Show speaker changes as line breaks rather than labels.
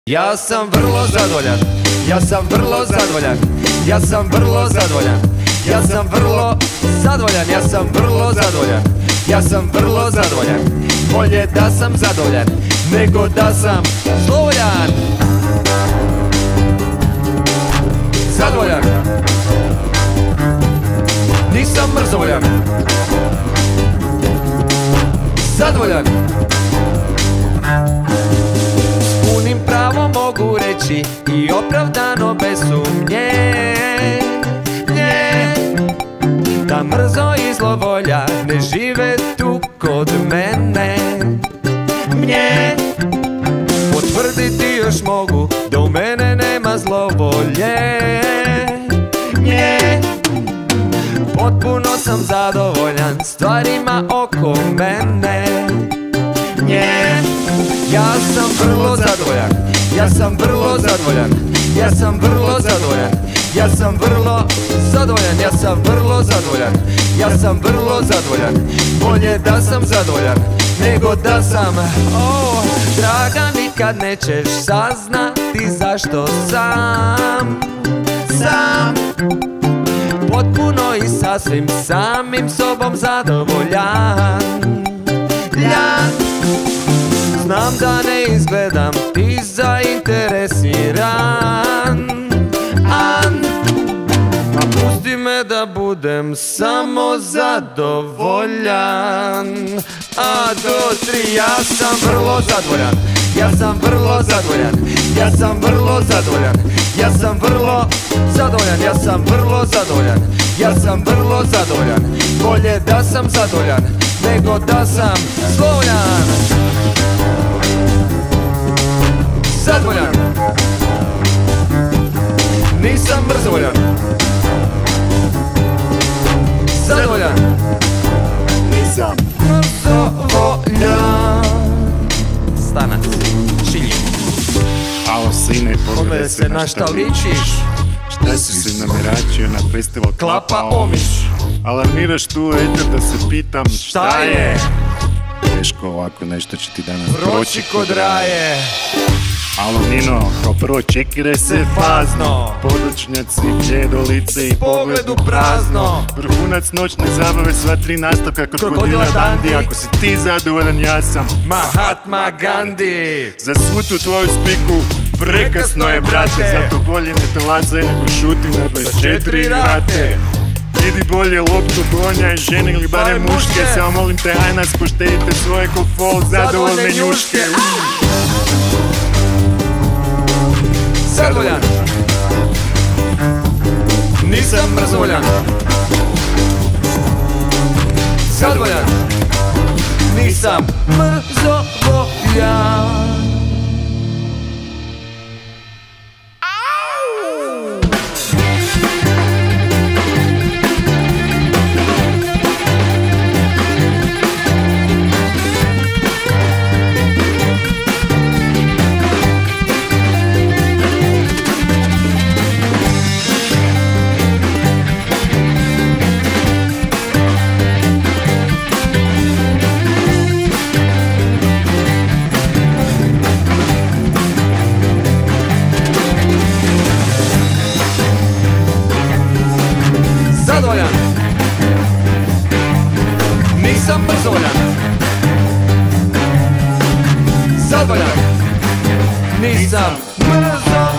Ja sam vrlo zadovoljan, ja sam vrlo zadovoljan, ja sam vrlo zadovoljan, ja sam vrlo zadovoljan, ja sam vrlo zadovoljan, ja sam vrlo zadovoljan. Bolje da sam zadovoljan nego da sam zlovoljan. Zadovoljan, nisam mrzovoljan. Zadovoljan, s punim pravom mogu reći i opravdano bez sumnje da mrzo i zlovolja ne žive tu kod mene. Potvrditi još mogu da u mene nema zlovolje. Potpuno sam zadovoljan stvarima oko mene. Ja sam vrlo zadovoljan, ja sam vrlo zadovoljan, ja sam vrlo zadovoljan, ja sam vrlo zadovoljan, ja sam vrlo zadovoljan, ja sam vrlo zadovoljan. Bolje da sam zadovoljan nego da sam draga, nikad nećeš saznati zašto sam potpuno i sasvim samim sobom zadovoljan. Znam da ne izgledam ti zainteresiran, a pusti me da budem samo zadovoljan. A do tri, ja sam vrlo zadovoljan, ja sam vrlo zadovoljan, ja sam vrlo zadovoljan, ja sam vrlo zadovoljan, ja sam vrlo zadovoljan, ja sam vrlo zadovoljan. Bolje da sam zadovoljan nego da sam zlovoljan. Zadovoljan, nisam mrzovoljan. Zadovoljan, nisam mrzovoljan. Stanac, Šilji.
Alo sine,
pogledaj se na šta ličiš.
Šta si se nameračio na festival Klapa Omiš? Alarmiraš tu, eto da se pitam šta je? Teško ovako nešto će ti danas
proći kod raje.
Alo Nino, kao prvo čekiraj se fazno. Podočnjaci, djedolice i pogledu prazno. Vrhunac noćne zabave, sva tri nastavka krokodila Dandi. Ako si ti zadovoljan, ja sam
Mahatma Gandhi.
Za svu tu tvoju spiku prekasno je, brate. Zato bolje ne te lazaj nego šuti na 24 rate. Idi bolje loptu gonjaj žene ili barem muške. Samo molim te, aj nas poštedite svoje ko fol zadovoljne njuške.
Zadovoljan, nisam mrzovoljan. Zadovoljan, nisam mrzovoljan. Zadovoljan, nisam mrzovoljan. Zadovoljan, nisam mrzovoljan.